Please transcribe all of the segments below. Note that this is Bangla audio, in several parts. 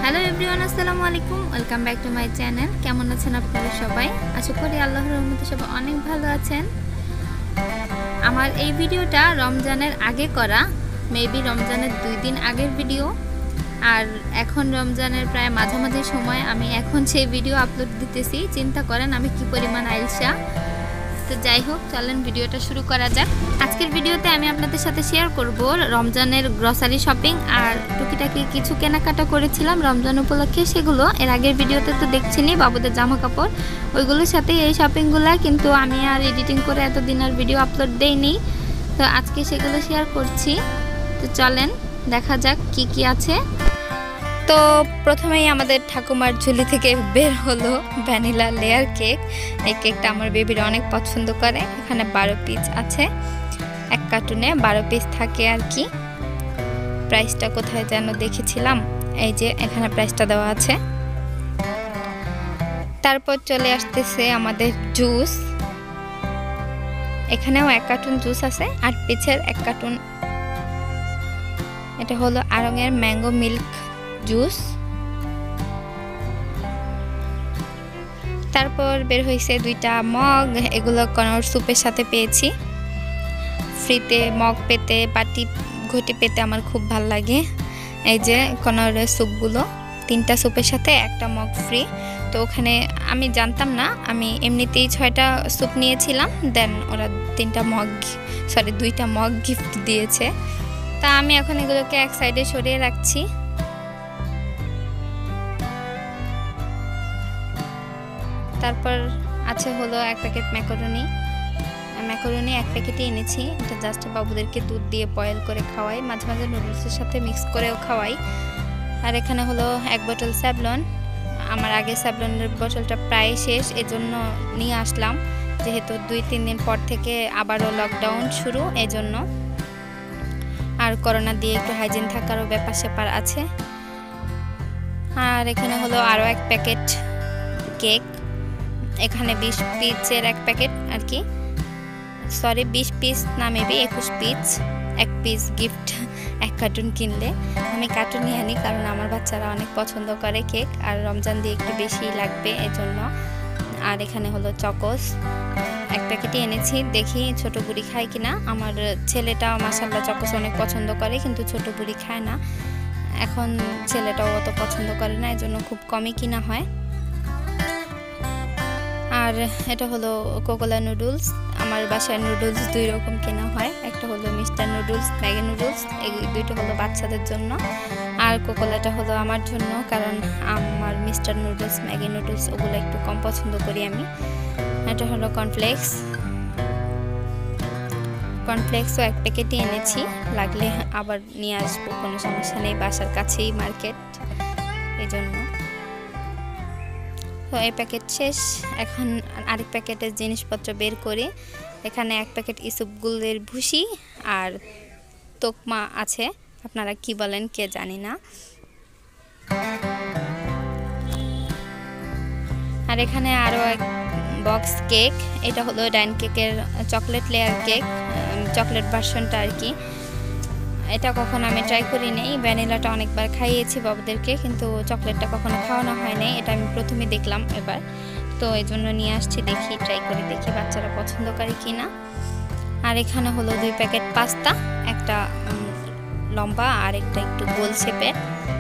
হ্যালো এভরিওয়ান, আসসালামু আলাইকুম। Welcome back to my channel. কেমন আছেন আপনারা সবাই? আশা করি আল্লাহর রহমতে সবাই অনেক ভালো আছেন। আমার এই ভিডিওটা রমজানের আগে করা, মেবি রমজানের 2 দিন আগের ভিডিও। আর এখন রমজানের প্রায় মাঝামাঝি সময় আমি এখন সেই ভিডিও আপলোড দিতেছি। চিন্তা করেন আমি কি পরিমাণ আইলসা। তো যাই হোক, চলেন ভিডিওটা শুরু করা যাক। আজকের ভিডিওতে আমি আপনাদের সাথে শেয়ার করব রমজানের গ্রসারি শপিং আর টুকিটাকি কিছু কেনাকাটা করেছিলাম রমজান উপলক্ষে। সেগুলো এর আগের ভিডিওতে তো দেখছেনই, বাবুদের জামা কাপড় ওইগুলোর সাথে এই শপিংগুলো, কিন্তু আমি আর এডিটিং করে এতদিন আর ভিডিও আপলোড দেইনি। তো আজকে সেগুলো শেয়ার করছি। তো চলেন দেখা যাক কি কি আছে। তো প্রথমেই আমাদের ঠাকুমার ঝুলি থেকে বের হলো ভ্যানিলা লেয়ার কেক। এই কেকটা আমার বেবিরা অনেক পছন্দ করে। এখানে 12 পিস আছে, এক কার্টুনে 12 পিস থাকে আর কি। প্রাইসটা কোথায় যেন দেখেছিলাম, এই যে এখানে প্রাইসটা দেওয়া আছে। তারপর চলে আসতেছে আমাদের জুস। এখানেও এক কার্টুন জুস আছে, 8 পিসের এক কার্টুন। এটা হলো আড়ংয়ের ম্যাঙ্গো মিল্ক জুস। তারপর বের হয়েছে 2টা মগ। এগুলো কনর স্যুপের সাথে পেয়েছি ফ্রিতে। মগ পেতে, বাটি ঘটি পেতে আমার খুব ভাল লাগে। এই যে কনরের স্যুপগুলো 3টা স্যুপের সাথে একটা মগ ফ্রি। তো ওখানে আমি জানতাম না, আমি এমনিতেই 6টা স্যুপ নিয়েছিলাম, দেন ওরা 2টা মগ গিফট দিয়েছে। তা আমি এখন এগুলোকে এক সাইডে সরিয়ে রাখছি। তারপর আছে হলো 1 প্যাকেট ম্যাকারনি এক প্যাকেটই এনেছি। এটা জাস্ট বাবুদেরকে দুধ দিয়ে বয়েল করে খাওয়াই, মাঝে মাঝে নুডলসের সাথে মিক্স করেও খাওয়াই। আর এখানে হলো 1 বোতল স্যাভলন। আমার আগে স্যাভলনের বোতলটা প্রায় শেষ, এজন্য নিয়ে আসলাম, যেহেতু 2-3 দিন পর থেকে আবারও লকডাউন শুরু, এজন্য। আর করোনা দিয়ে একটু হাইজিন থাকারও ব্যাপার স্যাপার আছে। আর এখানে হলো আরও 1 প্যাকেট কেক। এখানে 20 পিসের 1 প্যাকেট আর কি, সরি 20 পিস না, maybe 21 piece. 1 piece gift 1 carton কিনলে। আমি কার্টুনই আনি কারণ আমার বাচ্চারা অনেক পছন্দ করে কেক, আর রমজান দিয়ে একটু বেশি লাগবে এজন্য। আর এখানে হলো চকোস 1 প্যাকেটই এনেছি, দেখি ছোট বুড়ি খায় কিনা। আমার ছেলেটা মাশাআল্লাহ চকোস অনেক পছন্দ করে, কিন্তু ছোট বুড়ি খায় না। এখন ছেলেটাও অত পছন্দ করে না, এজন্য খুব কমই কিনা হয়। আর এটা হলো কোকোলা নুডলস। আমার বাসায় নুডলস 2 রকম কেনা হয়, একটা হলো মিস্টার নুডলস, ম্যাগি নুডলস। এই 2টা হলো বাচ্চাদের জন্য, আর কোকোলাটা হলো আমার জন্য, কারণ আমার মিস্টার নুডলস, ম্যাগি নুডলস ওগুলো একটু কম পছন্দ করি আমি। এটা হলো কর্নফ্লেক্সও 1 প্যাকেটই এনেছি, লাগলে আবার নিয়ে আসবো, কোনো সমস্যা নেই, বাসার কাছেই মার্কেট, এই জন্য। তো এই প্যাকেট শেষ, এখন আরেক প্যাকেটের জিনিসপত্র বের করে। এখানে 1 প্যাকেট ইসুপগুলের ভুসি আর তোকমা আছে, আপনারা কি বলেন কে জানি না। আর এখানে আরও 1 বক্স কেক। এটা হলো ডাইন কেকের চকলেট লেয়ার কেক, চকলেট ভার্সনটা আর কি। এটা কখনো আমি ট্রাই করি নাই। ভ্যানিলাটা অনেকবার খাইয়েছি বাবুদেরকে, কিন্তু চকলেটটা কখনো খাওয়ানো হয় নাই। এটা আমি প্রথমে দেখলাম এবার, তো এই জন্য নিয়ে আসছি, দেখি ট্রাই করে দেখি বাচ্চারা পছন্দ করে কি না। আর এখানে হলো 2 প্যাকেট পাস্তা, একটা লম্বা আর একটা একটু গোল শেপের।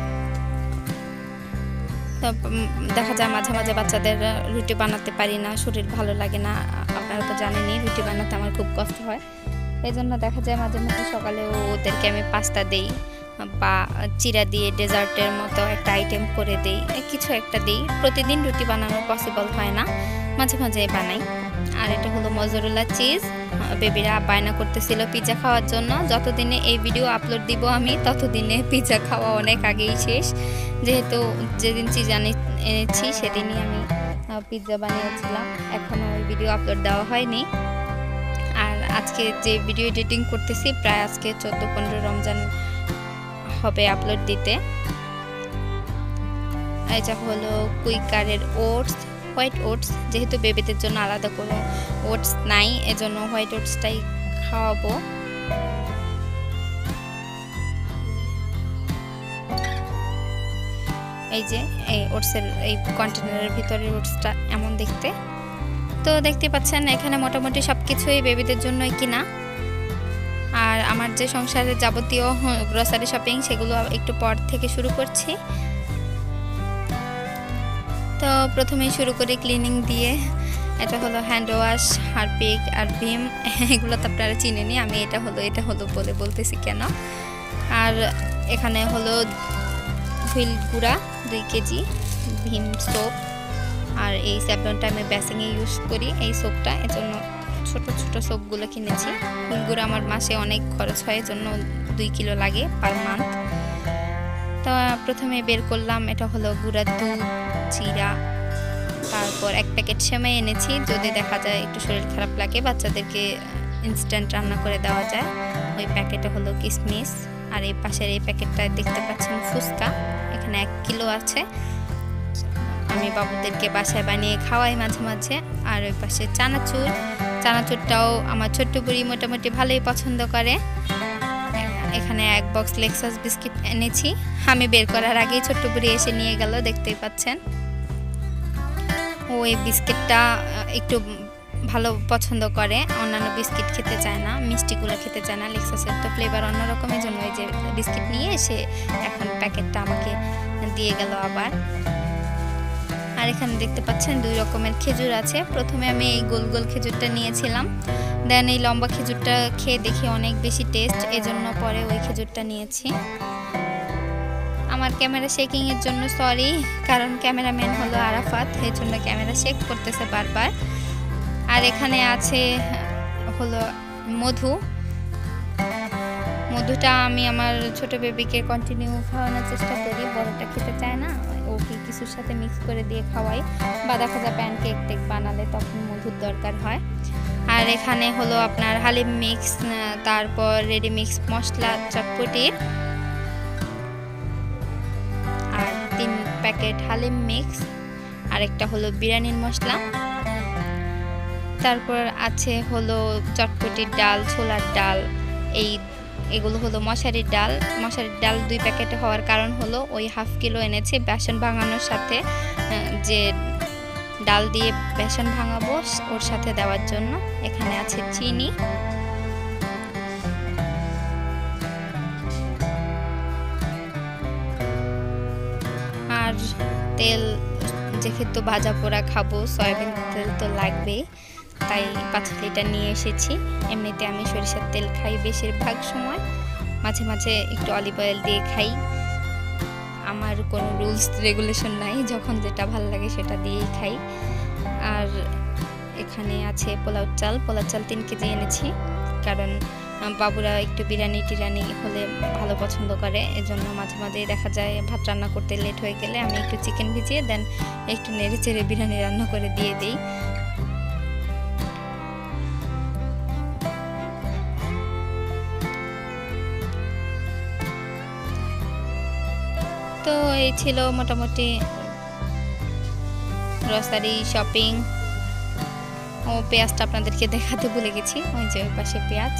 তো দেখা যায় মাঝে মাঝে বাচ্চাদের রুটি বানাতে পারি না, শরীর ভালো লাগে না, আপনারা তো জানেনই রুটি বানাতে আমার খুব কষ্ট হয়। এই জন্য দেখা যায় মাঝে মাঝে সকালেও ওদেরকে আমি পাস্তা দেই, বা চিরা দিয়ে ডেজার্টের মতো একটা আইটেম করে দেই, কিছু একটা দিই। প্রতিদিন রুটি বানানো পসিবল হয় না, মাঝে মাঝে বানাই। আর এটা হলো মজরেলা চিজ। বেবিরা বায়না করতেছিল পিৎজা খাওয়ার জন্য। যতদিনে এই ভিডিও আপলোড দিব আমি, ততদিনে পিৎজা খাওয়া অনেক আগেই শেষ, যেহেতু যেদিন চিজ এনেছি সেদিনই আমি পিৎজা বানিয়েছিলাম। এখনও ওই ভিডিও আপলোড দেওয়া হয়নি। আর আজকে যে ভিডিও এডিটিং করতেছি, প্রায় আজকে 14-15 রমজান হবে আপলোড দিতে। এটা হলো কুইকারের ওটস, হোয়াইট ওটস। যেহেতু বেবিদের জন্য আলাদা কোনো ওটস নাই, এজন্য হোয়াইট ওটসটাই খাওয়াবো। এই যে এই ওটসের এই কন্টেনারের ভিতরের ওটসটা এমন দেখতে। তো দেখতে পাচ্ছেন এখানে মোটামুটি সব কিছুই বেবিদের জন্যই কিনা। আর আমার যে সংসারের যাবতীয় গ্রোসারি শপিং সেগুলো একটু পর থেকে শুরু করছি। তো প্রথমেই শুরু করি ক্লিনিং দিয়ে। এটা হলো হ্যান্ড ওয়াশ, হারপিক আর ভিম, এগুলো তো আপনারা চিনেনি, আমি এটা হলো বলে বলতেছি কেন। আর এখানে হলো হুইল গুঁড়া 2 কেজি, ভিম সোপ, আর এই স্যাভলনটা আমি বেসিংয়ে ইউজ করি এই সোপটা, এজন্য ছোট ছোট সোপগুলো কিনেছি। হুইল গুঁড়া আমার মাসে অনেক খরচ হয়, এজন্য 2 কিলো লাগে পার মান্থ। তো প্রথমে বের করলাম, এটা হলো গুঁড়া দুধ, জিরা, তারপর 1 প্যাকেট সেমাই এনেছি, যদি দেখা যায় একটু শরীর খারাপ লাগে বাচ্চাদেরকে ইনস্ট্যান্ট রান্না করে দেওয়া যায়। ওই প্যাকেটে হলো কিশমিশ, আর এই পাশের এই প্যাকেটটায় দেখতে পাচ্ছেন ফুচকা, এখানে 1 কিলো আছে। আমি বাবুদেরকে বাসায় বানিয়ে খাওয়াই মাঝে মাঝে। আর ওই পাশে চানাচুরটাও আমার ছোট্ট বুড়ি মোটামুটি ভালোই পছন্দ করে। এখানে 1 বক্স লেক্সাস বিস্কিট এনেছি, আমি বের করার আগেই ছোট্ট বুড়ি এসে নিয়ে গেল, দেখতেই পাচ্ছেন। ওই বিস্কিটটা একটু ভালো পছন্দ করে, অন্যান্য বিস্কিট খেতে চায় না, মিষ্টিগুলো খেতে চায় না। লেক্সাসের তো ফ্লেভার অন্যরকমের জন্য এই যে বিস্কিট নিয়ে এসে এখন প্যাকেটটা আমাকে দিয়ে গেল আবার। আর এখানে দেখতে পাচ্ছেন 2 রকমের খেজুর আছে। প্রথমে আমি এই গোল গোল খেজুরটা নিয়েছিলাম, দেন এই লম্বা খেজুরটা খেয়ে দেখি অনেক বেশি টেস্ট, এজন্য পরে ওই খেজুরটা নিয়েছি। আমার ক্যামেরা শেকিং এর জন্য সরি, কারণ ক্যামেরাম্যান হলো আরাফাত, এই জন্য ক্যামেরা শেক করতেছে বারবার। আর এখানে আছে হলো মধুটা আমি আমার ছোট বেবিকে কন্টিনিউ খাওয়ানোর চেষ্টা করি, বড়টা খেতে চায় না, ওকে কিছুর সাথে মিক্স করে দিয়ে খাওয়াই, বা দেখা যায় প্যানকেক বানালে তখন মধুর দরকার হয়। আর এখানে হলো আপনার হালিম মিক্স, তারপর রেডি মিক্স মশলা চটপটির, আর 3 প্যাকেট হালিম মিক্স, আর একটা হলো বিরিয়ানির মশলা। তারপর আছে হলো চটপটির ডাল, ছোলার ডাল, এগুলো হলো মশারির ডাল 2 প্যাকেট হওয়ার কারণ হলো ওই 1/2 কিলো এনেছে বেসন ভাঙানোর সাথে, যে ডাল দিয়ে বেসন ভাঙাবো ওর সাথে দেওয়ার জন্য। এখানে আছে চিনি, আর তেল, যেহেতু ভাজা পোড়া খাবো সয়াবিন তেল তো লাগবেই, তাই 5 লিটার নিয়ে এসেছি। এমনিতে আমি সরিষার তেল খাই বেশিরভাগ সময়, মাঝে মাঝে একটু অলিভ অয়েল দিয়ে খাই, আমার কোনো রুলস রেগুলেশন নাই, যখন যেটা ভালো লাগে সেটা দিয়েই খাই। আর এখানে আছে পোলাও চাল 3 কেজি এনেছি, কারণ বাবুরা একটু বিরিয়ানি টিরানি হলে ভালো পছন্দ করে, এজন্য মাঝে মাঝে দেখা যায় ভাত রান্না করতে লেট হয়ে গেলে আমি একটু চিকেন ভিজিয়ে দেন একটু নেড়ে চেড়ে বিরিয়ানি রান্না করে দিয়ে দিই। তো এই ছিল মোটামুটি গ্রোসারি শপিং। ও পেঁয়াজটা আপনাদেরকে দেখাতে ভুলে গেছি, ওই যে ওই পাশে পেঁয়াজ।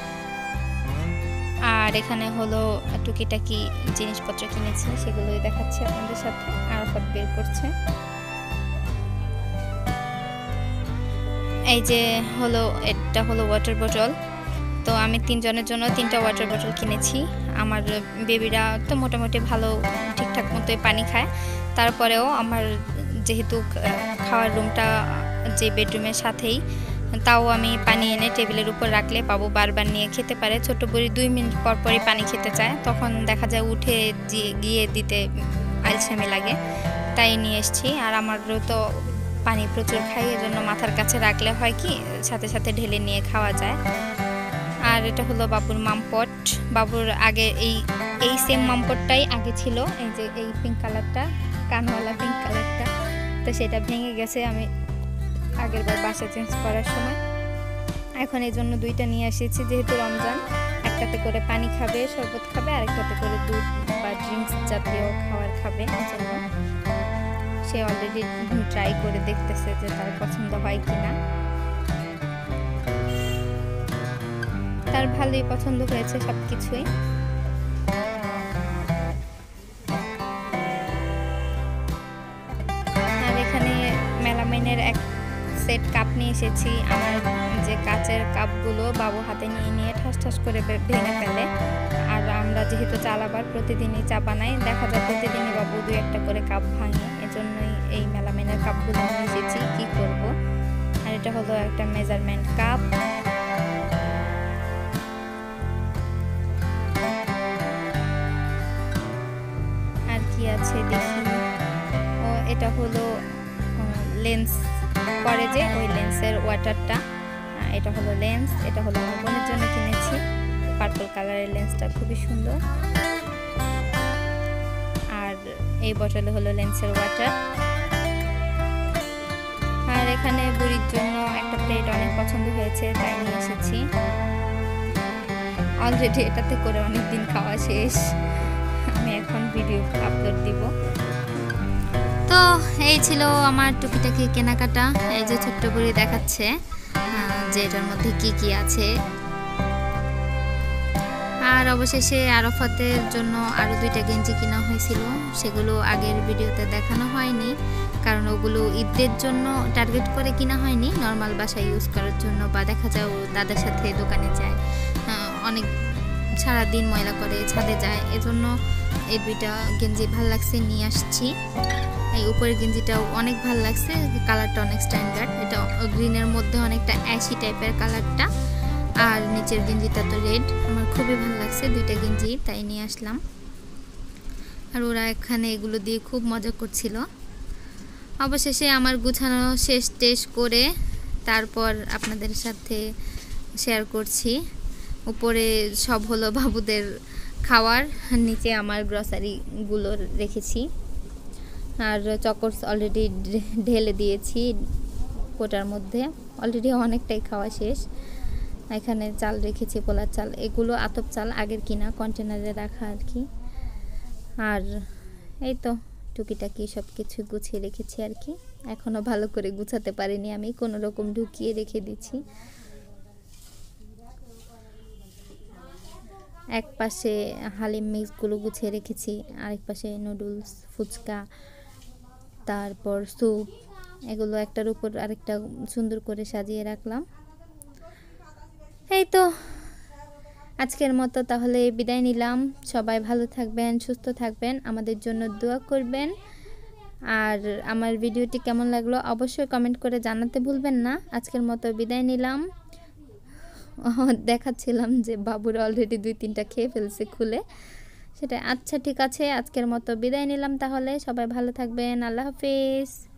আর এখানে হলো টুকিটাকি জিনিসপত্র কিনেছি, সেগুলোই দেখাচ্ছি আপনাদের সাথে। আরাফাত বের করছে, এই যে হলো এটা হলো ওয়াটার বোতল। তো আমি 3 জনের জন্য 3টা ওয়াটার বোতল কিনেছি। আমার বেবিরা তো মোটামুটি ভালো ঠিকঠাক মতোই পানি খায়, তারপরেও আমার যেহেতু খাওয়ার রুমটা যে বেডরুমের সাথেই, তাও আমি পানি এনে টেবিলের উপর রাখলে বাবু বারবার নিয়ে খেতে পারে। ছোট বুড়ি 2 মিনিট পর পরই পানি খেতে চায়, তখন দেখা যায় উঠে গিয়ে দিতে আলসেমি লাগে, তাই নিয়ে এসেছি। আর আমারও তো পানি প্রচুর খাই, এজন্য মাথার কাছে রাখলে হয় কি সাথে সাথে ঢেলে নিয়ে খাওয়া যায়। আর এটা হলো বাবুর মামপট, বাবুর আগে এই সেম মামপটটাই আগে ছিল, এই যে এই পিঙ্ক কালারটা, কানওয়ালা পিঙ্ক কালারটা, তো সেটা ভেঙে গেছে আমি আগের বার বাসা চেঞ্জ করার সময়। এখন এই জন্য 2টা নিয়ে এসেছি, যেহেতু রমজান, একটাতে করে পানি খাবে, শরবত খাবে, আর একটাতে করে দুধ বা ড্রিঙ্কস জাতীয় খাবার খাবে। এজন্য সে অলরেডি ট্রাই করে দেখতেছে যে তার পছন্দ হয় কিনা। তার ভালোই পছন্দ হয়েছে সবকিছুই। সেট কাপ নিয়ে এসেছি। আমার যে কাচের কাপগুলো বাবু হাতে নিয়ে নিয়ে ঠাস ঠাস করে ভেঙে ফেলে। আর আমরা যেহেতু চা আবার প্রতিদিনই চা বানাই, দেখা যায় প্রতিদিনই বাবু 2-1টা করে কাপ ভাঙে। এজন্যই এই মেলামেনের কাপগুলো নিয়ে এসেছি, কি করব। আর এটা হলো একটা মেজারমেন্ট কাপ। আর কি আছে দেখি, ও এটা হলো লেন্স পরে যে ওই লেন্সের ওয়াটারটা, এটা হলো লেন্স। এটা হলো আমার বোনের জন্য কিনেছি, পার্পল কালারের লেন্সটা খুবই সুন্দর। আর এই বটলে হলো লেন্সের ওয়াটার। আর এখানে বুড়ির জন্য একটা প্লেট অনেক পছন্দ হয়েছে, তাই নিয়ে এসেছি। অলরেডি এটাতে করে অনেক দিন খাওয়া শেষ। আমি এখন ভিডিও আপলোড দিব। তো এই ছিল আমার টুকিটাকি কেনাকাটা। এই যে ছোট্ট করে দেখাচ্ছে যে এটার মধ্যে কি কি আছে। আর অবশেষে আরাফাতের জন্য আরও 2টা গেঞ্জি কেনা হয়েছিল, সেগুলো আগের ভিডিওতে দেখানো হয়নি, কারণ ওগুলো ঈদের জন্য টার্গেট করে কিনা হয়নি, নর্মাল বাসায় ইউজ করার জন্য। বা দেখা যায় ও দাদার সাথে দোকানে যায়, অনেক সারাদিন ময়লা করে ছাদে যায়, এজন্য এই 2টা গেঞ্জি ভাল লাগছে, নিয়ে আসছি। এই উপরের গেঞ্জিটাও অনেক ভাল লাগছে, কালারটা অনেক স্ট্যান্ডার্ড। এটা গ্রিনের মধ্যে অনেকটা অ্যাশি টাইপের কালারটা। আর নিচের গেঞ্জিটা তো রেড, আমার খুবই ভালো লাগছে 2টা গেঞ্জি, তাই নিয়ে আসলাম। আর ওরা এখানে এগুলো দিয়ে খুব মজা করছিল। অবশেষে আমার গুছানো শেষ টেস্ট করে তারপর আপনাদের সাথে শেয়ার করছি। উপরে সব হলো বাবুদের খাওয়ার, নিচে আমার গ্রসারিগুলো রেখেছি। আর চকোস অলরেডি ঢেলে দিয়েছি কোটার মধ্যে, অলরেডি অনেকটাই খাওয়া শেষ। এখানে চাল রেখেছি, পোলার চাল, এগুলো আতপ চাল, আগের কিনা, কন্টেনারে রাখা আর কি। আর এই তো টুকিটাকি সব কিছু গুছিয়ে রেখেছি আর কি। এখনও ভালো করে গুছাতে পারিনি, আমি কোনো রকম ঢুকিয়ে রেখে দিচ্ছি। এক পাশে হালিম মিক্সগুলো গুছিয়ে রেখেছি, আরেক পাশে নুডলস, ফুচকা, তারপর স্যুপ, এগুলো একটার উপর আরেকটা সুন্দর করে সাজিয়ে রাখলাম। এই তো আজকের মতো তাহলে বিদায় নিলাম। সবাই ভালো থাকবেন, সুস্থ থাকবেন, আমাদের জন্য দোয়া করবেন। আর আমার ভিডিওটি কেমন লাগলো অবশ্যই কমেন্ট করে জানাতে ভুলবেন না। আজকের মতো বিদায় নিলাম। দেখাচ্ছিলাম যে বাবুরা অলরেডি 2-3টা খেয়ে ফেলছে খুলে, সেটা। আচ্ছা ঠিক আছে, আজকের মতো বিদায় নিলাম তাহলে। সবাই ভালো থাকবেন, আল্লাহ হাফেজ।